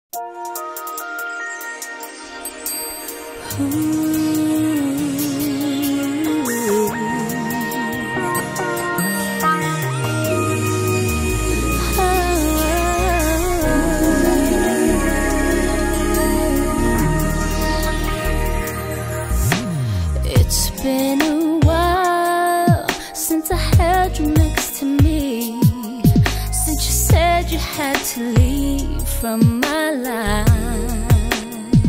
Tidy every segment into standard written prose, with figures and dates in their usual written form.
It's been a while since I had you next to me, since you said you had to leave from my life.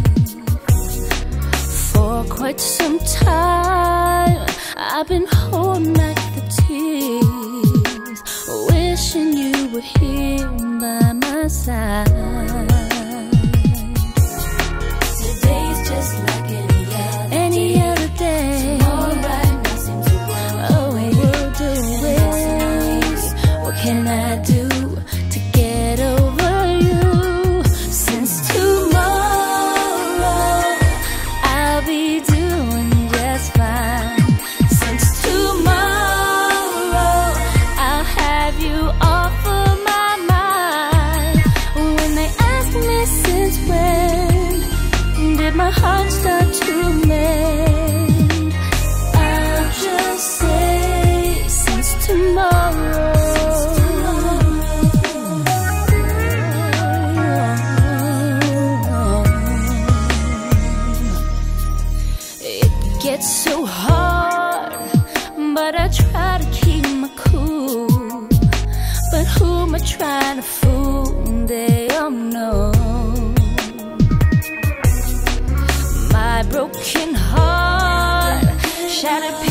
For quite some time I've been holding back the tears, wishing you were here by my side. Today's just like any other day. Tomorrow right now seems to world. Oh, we'll do it. What can I do to get over you? Since tomorrow I'll be doing just fine. Since tomorrow I'll have you off of my mind. When they ask me since when did my heart start to mend, I'll just say since tomorrow. It gets so hard, but I try to keep my cool. But who am I trying to fool? They all know. My broken heart, shattered